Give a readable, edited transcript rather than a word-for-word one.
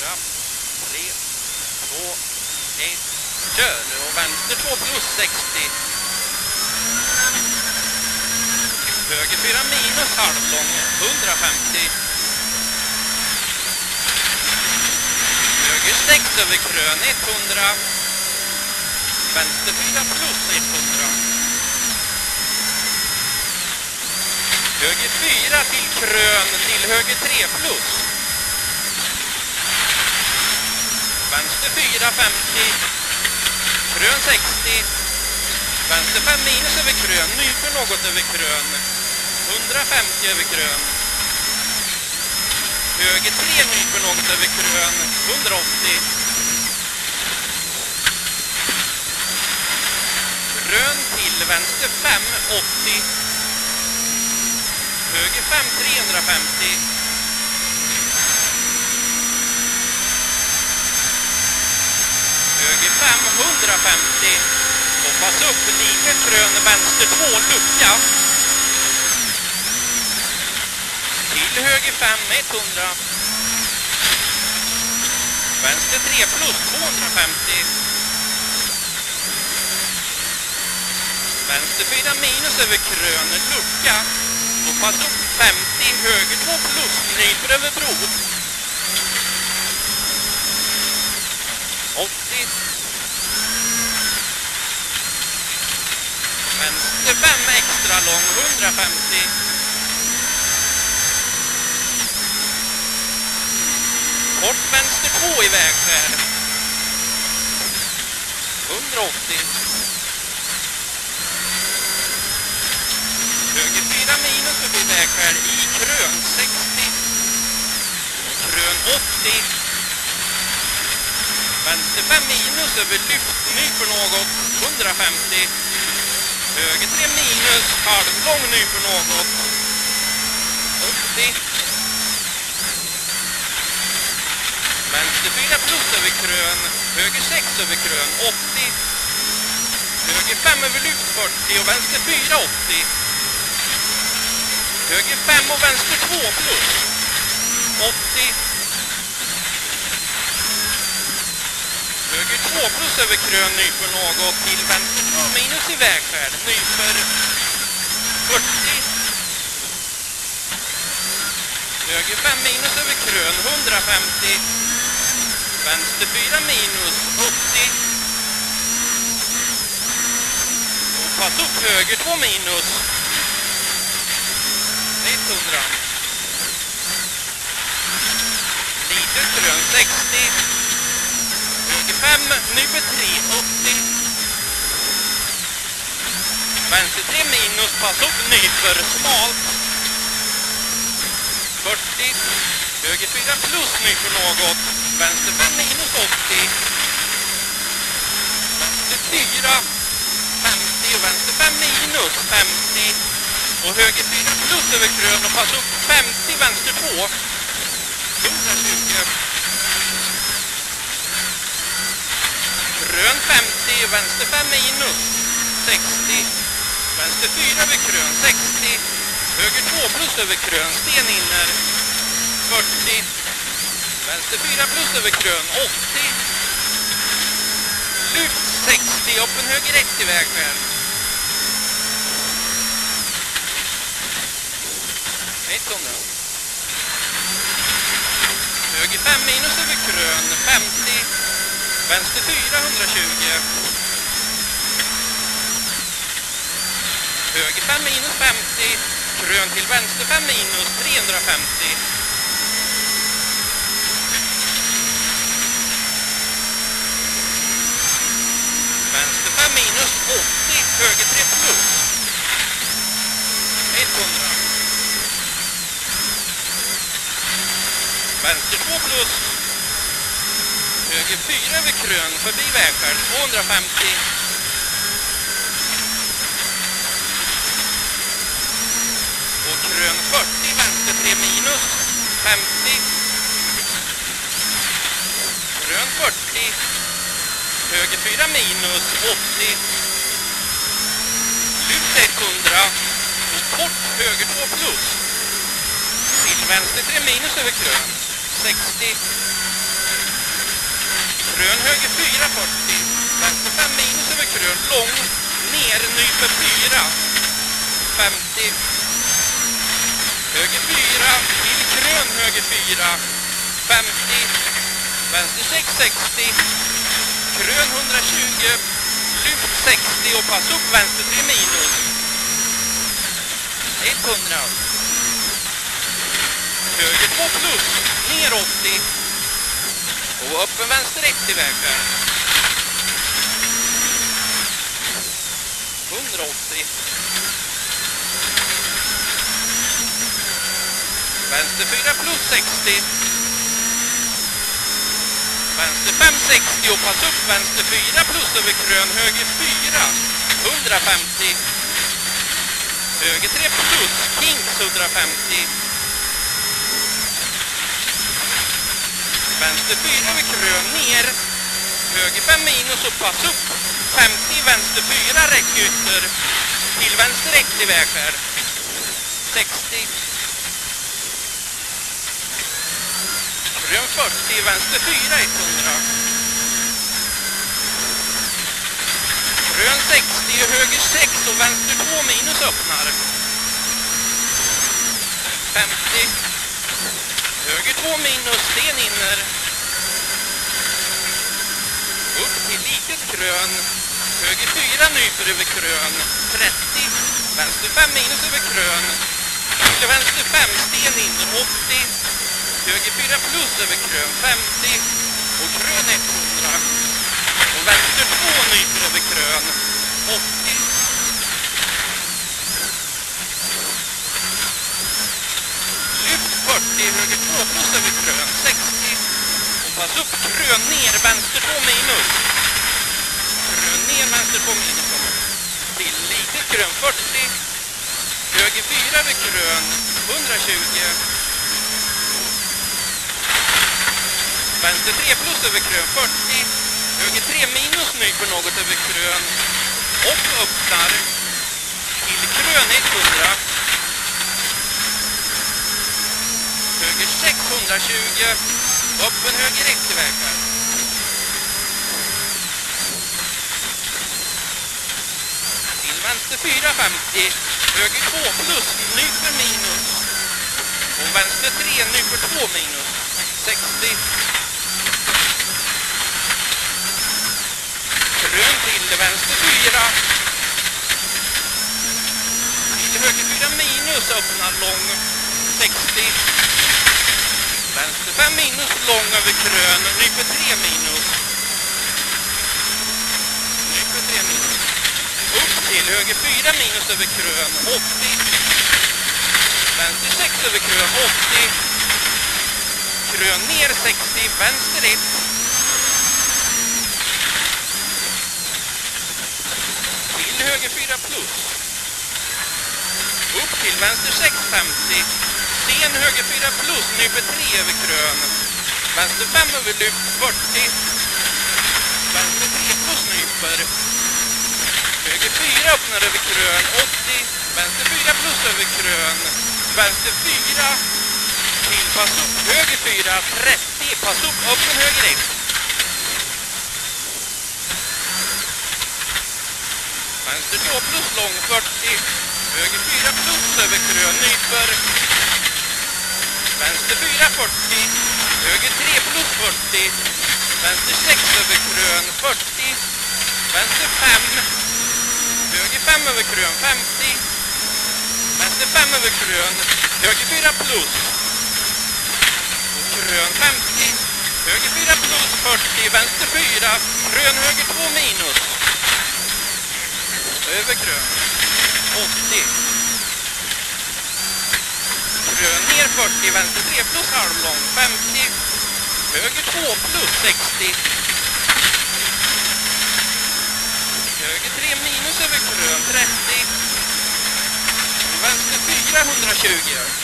4, 3, 2, 1, kör. Och vänster 2 plus 60. Höger 4 minus halvlång 150. Höger 6 över krön 100. Vänster 4 plus 100. Höger 4 till krön till höger 3 plus. Vänster 4 50. Krön 60. Vänster 5 minus över krön. Nyper något över krön. 150 över krön. Höger 3 nyper något över krön. 180. Krön till vänster 5 80. Höger 5 350. Höger 5 150. Hoppas upp lika krön vänster 2 lucka. Till höger 5 100. Vänster 3 plus 250. Vänster 4 minus över krön lucka. Hoppas upp 50. Höger 2 plus nyper över bro. 80. Vänster 5 extra lång 150. Kort vänster 2 i vägskär 180. Höger 4 minus över vägskär i krön 60. Krön 80. Vänster 5 minus över lyftnyper något 150. Höger 3 minus halvlång nyper något 80. Vänster 4 plus över krön. Höger 6 över krön 80. Höger 5 över lyft 40 och vänster 4 80. Höger 5 och vänster 2 plus 80. Höger 2 plus över krön nyper något till vänster 2 minus i vägskär. Nyper 40. Höger 5 minus över krön 150. Vänster 4 minus 80. Och pass upp höger 2 minus 100. Lite krön 60. Höger 5 nyper 3 80. Vänster 3 minus pass upp nyper smalt 40. Höger 4 plus nyper något. Vänster 5 minus 80. Vänster 4 50 och vänster 5 minus 50. Och höger 4 plus över krön och pass upp 50 vänster 2. 120. Krön 50 och vänster 5 minus 60. Vänster 4 över krön 60. Höger 2 plus över krön sten inner 40. Vänster 4 plus över krön 80. Lyft 60. Öppen höger 1 i vägskär. 100. Höger 5 minus över krön 50. Vänster 4 120. Höger 5 minus 50. Krön till vänster 5 minus 350. Vänster 5 minus 80. Höger 3 plus 100. Vänster 2 plus. Höger 4 över krön förbi vägskär 250. Och krön 40, vänster 3 minus 50. Krön 40. Höger 4 minus 80. Lyft 100. Och kort höger 2 plus. Till vänster 3 minus över krön 60. Krön höger 4, 40. Vänster 5 minus över krön. Lång. Ner, nyper 4. 50. Höger 4. Till krön höger 4. 50. Vänster 6, 60. Krön 120. Lyft 60 och pass upp vänster 3 minus. 100. Höger 2 plus. Ner 80. Och öppen vänster 1 i vägen. 180. Vänster 4 plus 60. Vänster 5, 60 och pass upp vänster 4 plus över krön. Höger 4. 150. Höger 3 plus. Kings 150. Vänster 4 över krön. Ner. Höger 5 minus och pass upp. 50. Vänster 4. Räckytter. Till vänster 1 i vägskär. 60. Krön 40. Vänster 4. 100. Krön 60. Höger 6 och vänster 2 minus öppnar. 50. Höger 2 minus, sten inner. Upp till litet krön. Höger 4 nyper över krön. 30. Vänster 5 minus över krön. Till vänster 5 sten inner. 80. Höger 4 plus över krön. 50. Och krön 100. Och vänster 2 nyper över krön. 80. Lyft 40. Höger 2 plus över krön. 60. Och pass upp krön ner. Vänster 2 minus. Krön ner. Vänster 2 minus. Till litet krön. 40. Höger 4 över krön. 120. Vänster 3 plus över krön. 40. Höger 3 minus nyper något över krön. Och öppnar. Till krön 100. Höger 6, 120. Öppen höger 1 i vägen. Till vänster 4, 50. Höger 2 plus, nyper minus. Och vänster 3, nyper 2 minus. 60. Krön till vänster 4. Till höger 4 minus, öppnar lång. 60. Vänster 5 minus, lång över krön. Nyper 3 minus. Nyper 3 minus. Upp till höger 4 minus över krön. 80. Vänster 6 över krön. 80. Krön ner 60. Vänster 1. Till höger 4 plus. Upp till vänster 6, 50. Sten höger 4 plus, nyper 3 över krön. Vänster 5 över lyft 40. Vänster 3 plus nyper. Höger 4 öppnar över krön 80. Vänster 4 plus över krön. Vänster 4 till pass upp. Höger 4 30. Pass upp, öppen höger 1. Vänster 2 plus lång 40. Höger 4 plus över krön nyper. Vänster 4, 40. Höger 3 plus 40. Vänster 6 över krön, 40. Vänster 5. Höger 5 över krön, 50. Vänster 5 över krön. Höger 4 plus. Och krön 50. Höger 4 plus 40. Vänster 4. Krön höger 2 minus. Över krön. 80. Krön ner 40, vänster 3 plus halvlång, 50. Höger 2 plus 60. Höger 3 minus över krön, 30. Vänster 4, 120.